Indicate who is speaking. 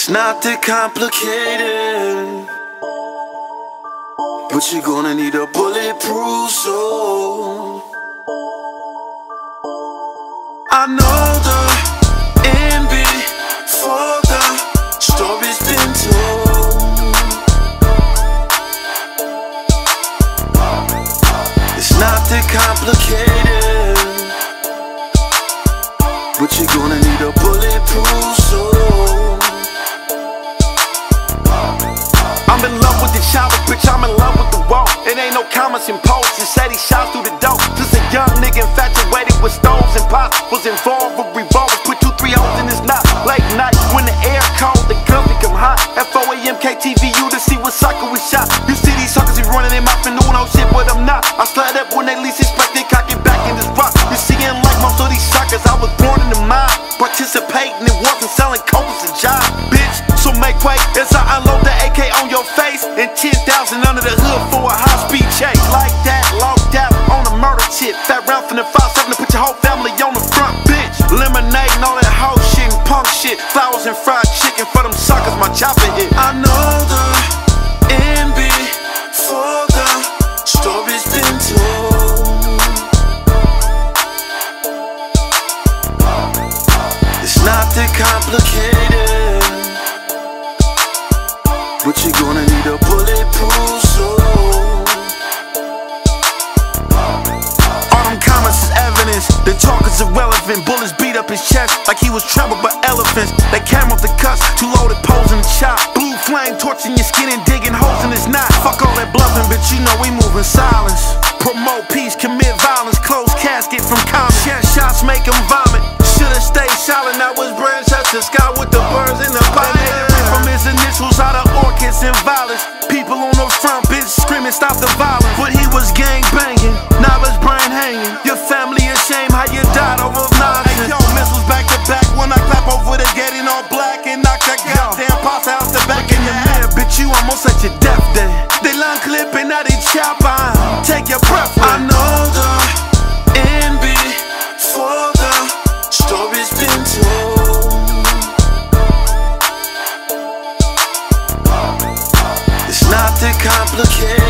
Speaker 1: It's not that complicated, but you're gonna need a bulletproof soul. I know the end before the story's been told. It's not that complicated, but you're gonna need a bulletproof soul. I'm in love with the chopper, bitch, I'm in love with the wall. It ain't no comments in posts, it said he shot through the door. Just a young nigga infatuated with stoves and pots. Was involved with revolvers, put 2-3 holes in his knot. Late night, when the air cold, the guns become hot. At 4 AM KTVU to see what sucker we shot. You see these suckers be running in my doing no shit, but I'm not. I slide up when they least expect it, cock it back in this rock. You see, like most of these suckers, I was born in the mine. Participating in wars and selling coke as a job, bitch. So make way as I unload the AK on your face and 10,000 under the hood for a high-speed chase. Like that, locked out on a murder tip. Fat round from the 5-7 to put your whole family on the front, bitch. Lemonade and all that hoe shit and punk shit. Flowers and fried chicken for them suckers, my chopper hit. I know the end before the story's been told. It's not that complicated, but you're gonna need a bulletproof soul. All them comments is evidence, the talk is irrelevant. Bullets beat up his chest like he was trampled by elephants. They came off the cuss, too loaded poles in the chop. Blue flame torching your skin and digging holes in his knot. Fuck all that bluffing, bitch, you know we move in silence. Promote peace, commit violence, close casket from comments. Chest shots make them vomit. Should've stayed silent, I was branch up to sky with the birds in the fire. From his initials out of orchids and violets. People on the front, bitch, screaming stop the violence. But he was gang banging, now his brain hanging. Your family ashamed how you died over nonsense. Hey yo, missiles back to back when I clap over the gate in all black and knock that goddamn pasta out the back in your man, bitch, you almost at your death day. They line clipping out each chopper, take your breath away. I know the end before the story's been told. It's not that complicated,